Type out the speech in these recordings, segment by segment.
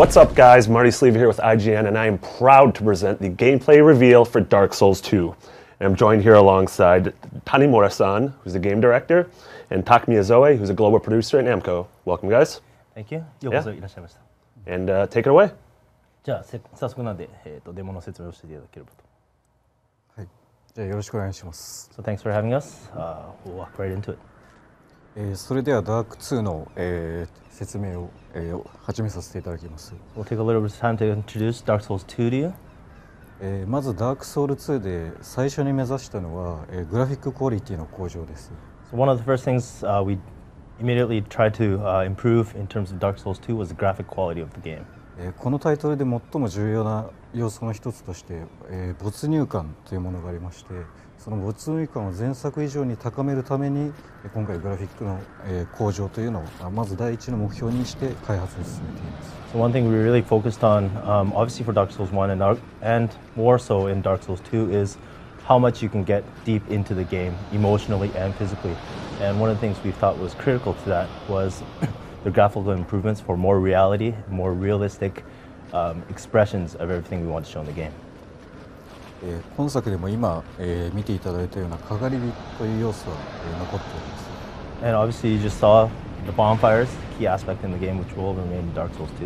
What's up, guys? Marty Sleeve here with IGN, and I am proud to present the gameplay reveal for Dark Souls 2. And I'm joined here alongside Tanimura-san, who's the game director, and Tak Miyazoe, who's a global producer at Namco. Welcome, guys. Thank you. ようこそいらっしゃいました。 And take it away. じゃあ早速なんで、デモの説明をしていただければと。 はい。じゃあよろしくお願いします。 So thanks for having us. We'll walk right into it. それではダーク2の、説明を、始めさせていただきます。 We'll take a little bit of time to introduce Dark Souls 2 to you. まずダークソウル2で最初に目指したのは、グラフィッククオリティの向上です。 So one of the first things we immediately tried to improve in terms of Dark Souls 2 was the graphic quality of the game. このタイトルで最も重要な要素の一つとして、没入感というものがありまして、その没入感を前作以上に高めるために今回グラフィックの、向上というのをまず第一の目標にして開発を進めています。 So one thing we really focused on, obviously for Dark Souls 1 and more so in Dark Souls 2, is how much you can get deep into the game emotionally and physically. And one of the things we thought was critical to that was the graphical improvements for more reality, more realistic expressions of everything we want to show in the game. 今作でも今、見ていただいたようなかがり火という要素は、残っています。 And obviously you just saw the bonfires, key aspect in the game, which will remain in Dark Souls 2.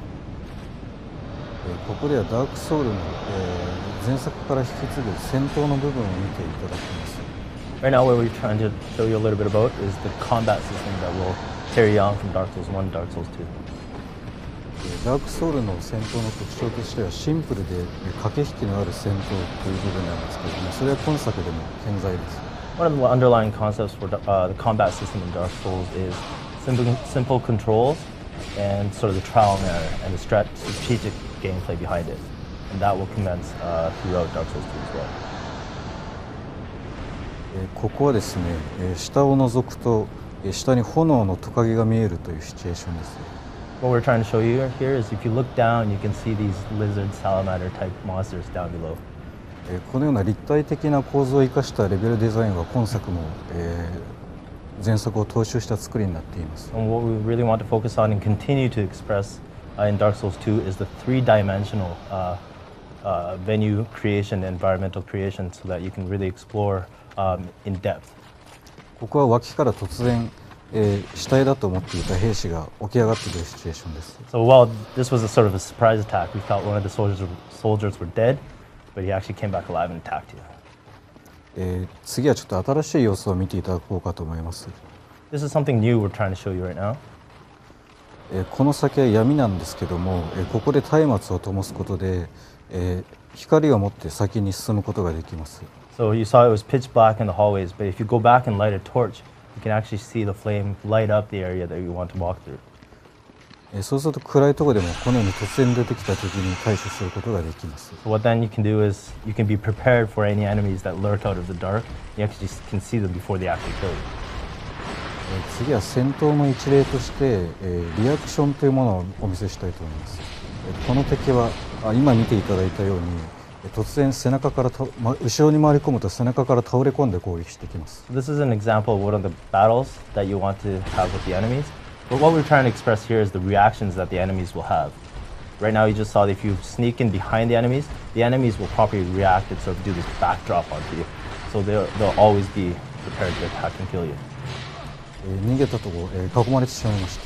ここではダークソウルの、前作から引き継ぐ戦闘の部分を見ていただきます。 Right now what we're trying to show you a little bit about is the combat system that will carry on from Dark Souls 1 to Dark Souls 2. ダークソウルの戦闘の特徴としてはシンプルで駆け引きのある戦闘という部分なんですけれども、それは今作でも健在です。 One of the underlying concepts for the combat system in Dark Souls is simple controls and sort of the trial and error and the strategic gameplay behind it. And that will commence throughout Dark Souls 2 as well. ここはですね、下を覗くと下に炎のトカゲが見えるというシチュエーションです。 What we're trying to show you here is if you look down, you can see these lizard salamander type monsters down below. このような立体的な構造を生かしたレベルデザインは今作も、前作を踏襲した作りになっています。 And what we really want to focus on and continue to express in Dark Souls 2 is the three-dimensional venue creation, environmental creation, so that you can really explore in depth. ここは脇から突然死体だと思っていた兵士が起き上がってくるシチュエーションです。 So while this was a sort of a surprise attack, we thought one of the soldiers were dead, but he actually came back alive and attacked you. 次はちょっと新しい様子を見ていただこうかと思います。 This is something new we're trying to show you right now. この先は闇なんですけども、ここで松明を灯すことで、光を持って先に進むことができます。 So you saw it was pitch black in the hallways, but if you go back and light a torch, you can actually see the flame light up the area that you want to walk through. そうすると暗いところでもこのように突然出てきた時に対処することができます。 So what then you can do is you can be prepared for any enemies that lurk out of the dark. You actually can see them before they actually kill you. 次は戦闘の一例として、リアクションというものをお見せしたいと思います。この敵は今見ていただいたように突然背中から後ろに回り込むと背中から倒れ込んで攻撃してきます。 So this is an example of one of the battles that you want to have with the enemies. But what we're trying to express here is the reactions that the enemies will have. Right now you just saw that if you sneak in behind the enemies will probably react and sort of do this backdrop onto you. So they'll always be prepared to attack and kill you. 逃げたところ、囲まれてしまいました。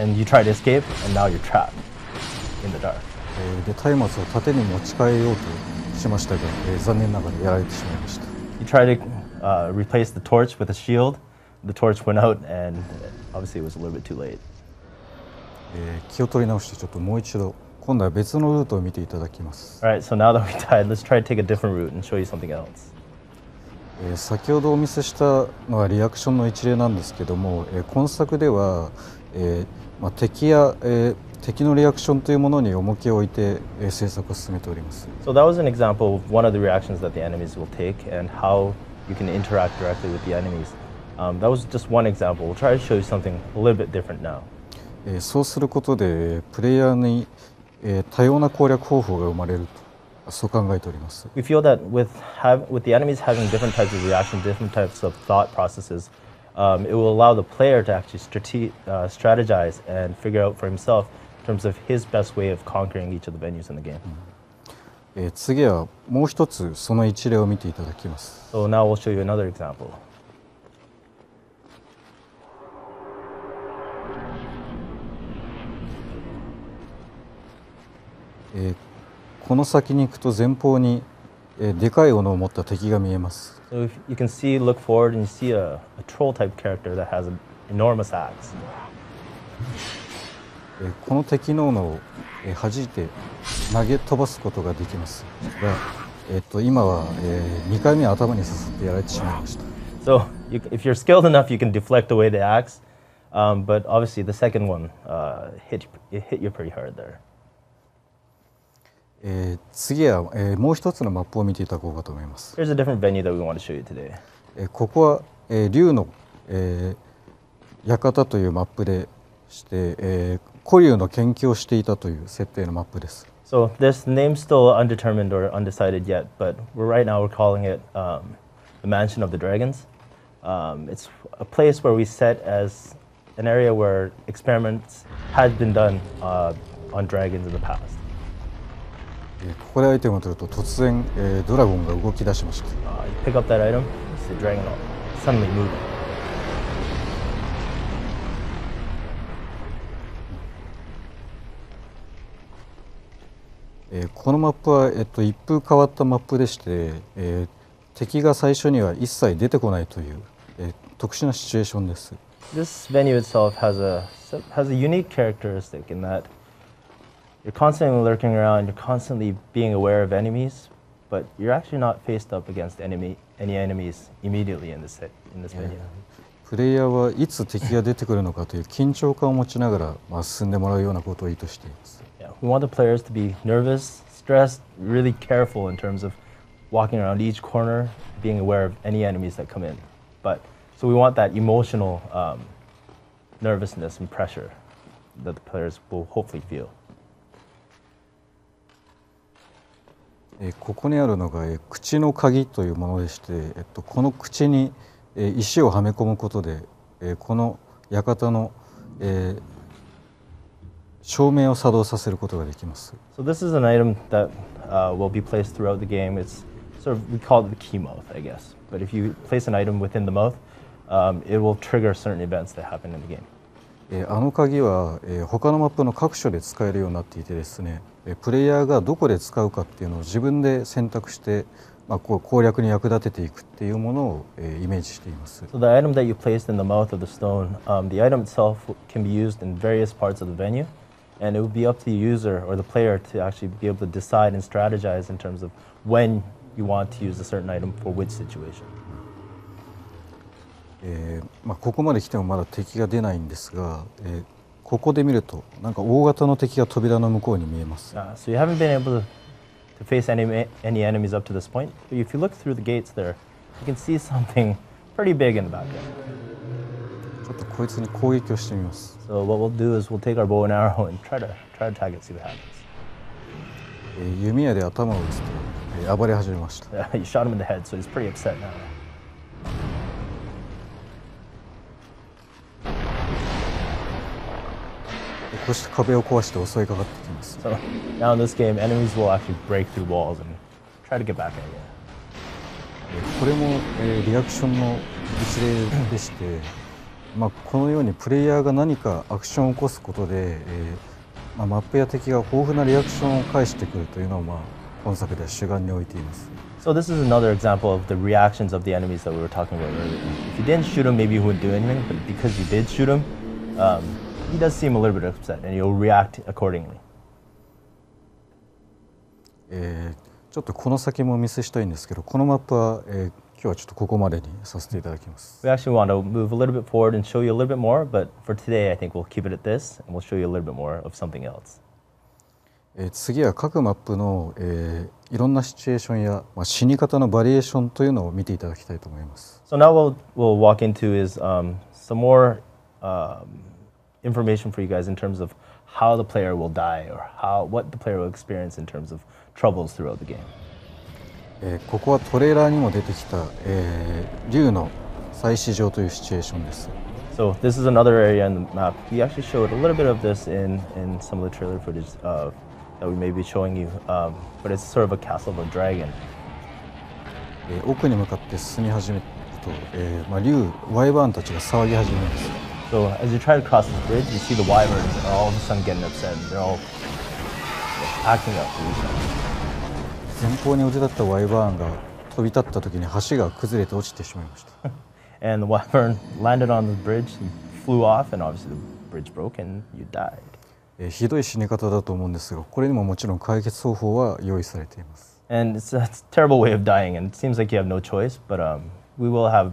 And you try to escape, and now you're trapped in the dark. で松明を盾に持ち替えようとしましたが、残念ながらやられてしまいました。 You try to replace the torch with a shield. The torch went out, and obviously it was a little bit too late. 気を取り直してちょっともう一度今度は別のルートを見ていただきます。 All right, so now that we died, let's try to take a different route and show you something else. 先ほどお見せしたのはリアクションの一例なんですけども、今作では、敵や、敵のリアクションというものに重きを置いて、制作を進めております。 So that was an example of one of the reactions that the enemies will take and how you can interact directly with the enemies. That was just one example. We'll try to show you something a little bit different now. そうすることでプレイヤーに、多様な攻略方法が生まれるとそう考えております。 We feel that with the enemies having different types of reaction, different types of thought processes, it will allow the player to actually strategize and figure out for himself terms of his best way of conquering each of the venues in the game. 次はもう一つその一例を見ていただきます。 So now we'll show you another example. この先に行くと前方にでかい斧を持った敵が見えます。 So if you can see, look forward, and you see a troll type character that has an enormous axe. この敵の斧を弾いて投げ飛ばすことができますが、今は2回目頭に刺さってやられてしまいました。 So if you're skilled enough, you can deflect away the axe, but obviously the second one hit you pretty hard there. 次は、もう一つのマップを見ていただこうかと思います。 Here's a different venue that we want to show you today. ここは、竜の、館というマップでして、古竜の研究をしていたという設定のマップです。 So this name's still undetermined or undecided yet, but right now we're calling it the Mansion of the Dragons. It's a place where we set as an area where experiments had been done on dragons in the past. ここでアイテムを取ると突然、ドラゴンが動き出しました。 You pick up that item, it's the dragon suddenly moving. このマップは、一風変わったマップでして、敵が最初には一切出てこないという、特殊なシチュエーションです。 This venue itself has a unique characteristic in that you're constantly lurking around, you're constantly being aware of enemies, but you're actually not faced up against any enemies immediately in this venue. プレイヤーはいつ敵が出てくるのかという緊張感を持ちながら、進んでもらうようなことを意図しています。 We want the players to be nervous, stressed, really careful in terms of walking around each corner, being aware of any enemies that come in. So we want that emotional nervousness and pressure that the players will hopefully feel. ここにあるのが口の鍵というものでして、この口に石をはめ込むことでこの館の照明を作動させることができます。 So this is an item that will be placed throughout the game. It's sort of, we call it the key mouth, I guess. But if you place an item within the mouth, it will trigger certain events that happen in the game. あの鍵は他のマップの各所で使えるようになっていてですね、プレイヤーがどこで使うかっていうのを自分で選択して、攻略に役立てていくっていうものをイメージしています。 So the item that you placed in the mouth of the stone, the item itself can be used in various parts of the venue, and it will be up to the user or the player to actually be able to decide and strategize in terms of when you want to use a certain item for which situation. ここまで来てもまだ敵が出ないんですが、ここで見るとなんか大型の敵が扉の向こうに見えます。 So you haven't been able to face any enemies up to this point, but if you look through the gates there, you can see something pretty big in the background. ちょっとこいつに攻撃をしてみます。 So what we'll do is we'll take our bow and arrow and try to tag it, see what happens. 弓矢で頭を打つと暴れ始めました。 You shot him in the head, so he's pretty upset now. こうして壁を壊して襲いかかってきます。 So now in this game, enemies will actually break through walls and try to get back at you. これもリアクションの一例でして、このようにプレイヤーが何かアクションを起こすことで、マップや敵が豊富なリアクションを返してくるというのを、本作では主眼に置いています。 So this is another example of the reactions of the enemies that we were talking about earlier. If you didn't shoot him, maybe you wouldn't do anything, but because you did shoot him, he does seem a little bit upset, and you'll react accordingly. ちょっとこの先もお見せしたいんですけど、このマップは、今日はちょっとここまでにさせていただきます。 We actually want to move a little bit forward and show you a little bit more, but for today, I think we'll keep it at this, and we'll show you a little bit more of something else. 次は各マップの、いろんなシチュエーションや、死に方のバリエーションというのを見ていただきたいと思います。 So now we'll walk into is some more information for you guys in terms of how the player will die or what the player will experience in terms of troubles throughout the game. ここはトレーラーにも出てきた、竜の祭祀場というシチュエーションです。 So this is another area in the map. We actually showed a little bit of this in some of the trailer footage that we may be showing you, but it's sort of a castle of a dragon. 奥に向かって進み始めると、竜ワイバーンたちが騒ぎ始めます。 So as you try to cross this bridge, you see the wyverns are all of a sudden getting upset. They're all acting up. 前方に腕立ったワイバーンが飛び立った時に橋が崩れて落ちてしまいました。 And the wyvern landed on the bridge, he flew off, and obviously the bridge broke and you died. ひどい死に方だと思うんですが、これにももちろん解決方法は用意されています。 And it's a terrible way of dying, and it seems like you have no choice, but we will have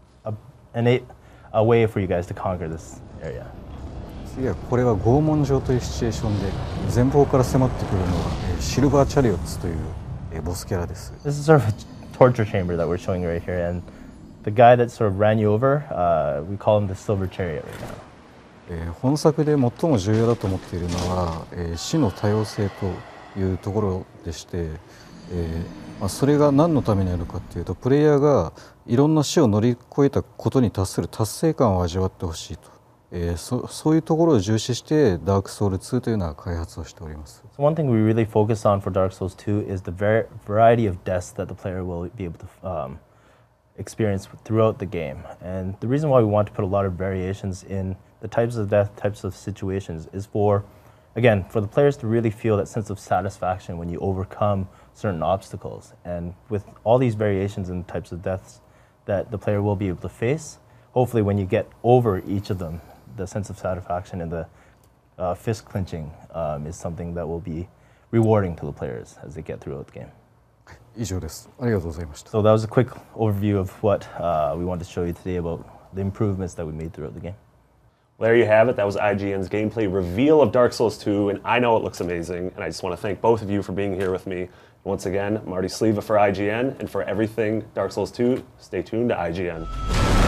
a way for you guys to conquer this area. 次はこれは拷問状というシチュエーションで前方から迫ってくるのはシルバーチャリオッツというボスキャラです。 This is sort of a torture chamber that we're showing you right here, and the guy that sort of ran you over, we call him the Silver Chariot right now. 本作で最も重要だと思っているのは死の多様性というところでして、それが何のためにあるかというと、プレイヤーがいろんな死を乗り越えたことに達する達成感を味わってほしいと、そういうところを重視してダークソウル2というのは開発をしております。 So one thing we really focus on for Dark Souls 2 is the variety of deaths that the player will be able to experience throughout the game. And the reason why we want to put a lot of variations in the types of death, types of situations is for, again, for the players to really feel that sense of satisfaction when you overcome certain obstacles. And with all these variations and types of deaths that the player will be able to face, hopefully when you get over each of them, the sense of satisfaction and the fist clenching is something that will be rewarding to the players as they get throughout the game. 以上です。ありがとうございました。 So that was a quick overview of what we wanted to show you today about the improvements that we made throughout the game. There you have it. That was IGN's gameplay reveal of Dark Souls 2, and I know it looks amazing, and I just want to thank both of you for being here with me. Once again, Marty Sleva for IGN, and for everything Dark Souls 2, stay tuned to IGN.